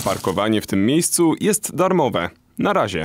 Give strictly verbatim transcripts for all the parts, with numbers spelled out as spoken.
Parkowanie w tym miejscu jest darmowe. Na razie.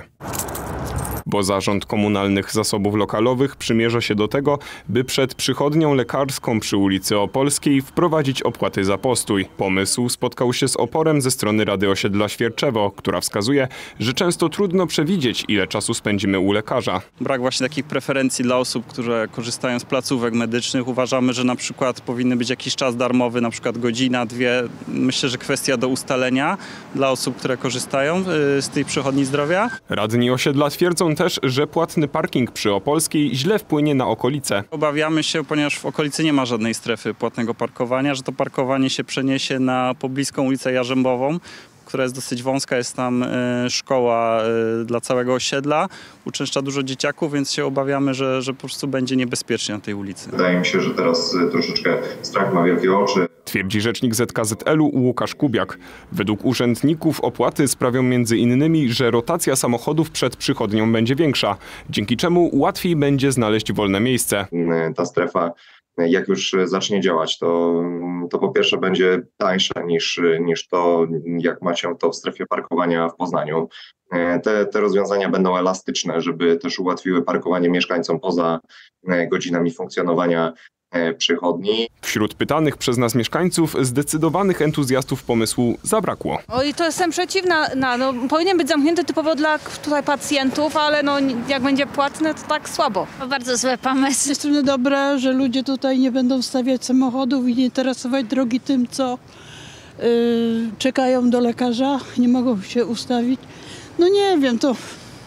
Bo Zarząd Komunalnych Zasobów Lokalowych przymierza się do tego, by przed przychodnią lekarską przy ulicy Opolskiej wprowadzić opłaty za postój. Pomysł spotkał się z oporem ze strony Rady Osiedla Świerczewo, która wskazuje, że często trudno przewidzieć, ile czasu spędzimy u lekarza. Brak właśnie takich preferencji dla osób, które korzystają z placówek medycznych. Uważamy, że na przykład powinny być jakiś czas darmowy, na przykład godzina, dwie. Myślę, że kwestia do ustalenia dla osób, które korzystają z tej przychodni zdrowia. Radni osiedla twierdzą też, że płatny parking przy Opolskiej źle wpłynie na okolice. Obawiamy się, ponieważ w okolicy nie ma żadnej strefy płatnego parkowania, że to parkowanie się przeniesie na pobliską ulicę Jarzębową, która jest dosyć wąska, jest tam y, szkoła y, dla całego osiedla, uczęszcza dużo dzieciaków, więc się obawiamy, że, że po prostu będzie niebezpiecznie na tej ulicy. Wydaje mi się, że teraz troszeczkę strach ma wielkie oczy. Twierdzi rzecznik Z K Z L u Łukasz Kubiak. Według urzędników opłaty sprawią między innymi, że rotacja samochodów przed przychodnią będzie większa, dzięki czemu łatwiej będzie znaleźć wolne miejsce. Ta strefa, jak już zacznie działać, to, to po pierwsze będzie tańsza niż, niż to, jak ma się to w strefie parkowania w Poznaniu. Te, te rozwiązania będą elastyczne, żeby też ułatwiły parkowanie mieszkańcom poza godzinami funkcjonowania przychodni. Wśród pytanych przez nas mieszkańców zdecydowanych entuzjastów pomysłu zabrakło. Oj, to jestem przeciwna. No, no, powinien być zamknięty typowo dla tutaj pacjentów, ale no, jak będzie płatne, to tak słabo. To bardzo zły pomysł. Jest to dobre, że ludzie tutaj nie będą stawiać samochodów i nie interesować drogi tym, co yy, czekają do lekarza, nie mogą się ustawić. No nie wiem, to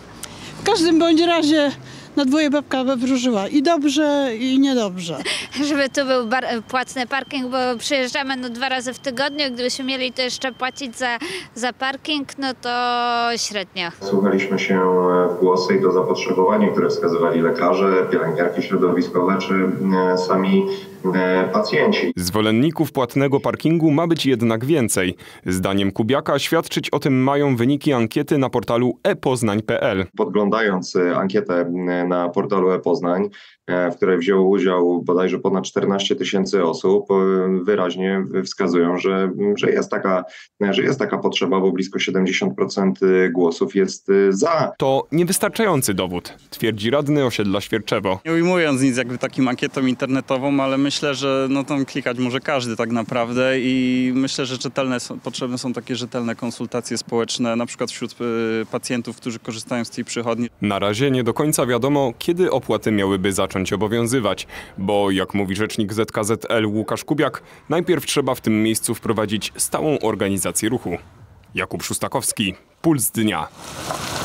w każdym bądź razie na dwoje babka wróżyła i dobrze, i niedobrze. Żeby tu był bar- płatny parking, bo przyjeżdżamy no dwa razy w tygodniu. Gdybyśmy mieli to jeszcze płacić za, za parking, no to średnio. Słuchaliśmy się w głosy i to zapotrzebowanie, które wskazywali lekarze, pielęgniarki środowiskowe czy sami pacjenci. Zwolenników płatnego parkingu ma być jednak więcej. Zdaniem Kubiaka świadczyć o tym mają wyniki ankiety na portalu e poznań kropka p l. Podglądając ankietę na portalu e-Poznań, w której wzięło udział bodajże ponad czternaście tysięcy osób, wyraźnie wskazują, że, że, jest taka, że jest taka potrzeba, bo blisko siedemdziesiąt procent głosów jest za. To niewystarczający dowód, twierdzi radny osiedla Świerczewo. Nie ujmując nic jakby takim ankietą internetową, ale myślę, że no tam klikać może każdy tak naprawdę i myślę, że rzetelne są, potrzebne są takie rzetelne konsultacje społeczne, na przykład wśród y, pacjentów, którzy korzystają z tej przychodni. Na razie nie do końca wiadomo, kiedy opłaty miałyby zacząć obowiązywać, bo jak mówi rzecznik Z K Z L Łukasz Kubiak, najpierw trzeba w tym miejscu wprowadzić stałą organizację ruchu. Jakub Szustakowski, Puls Dnia.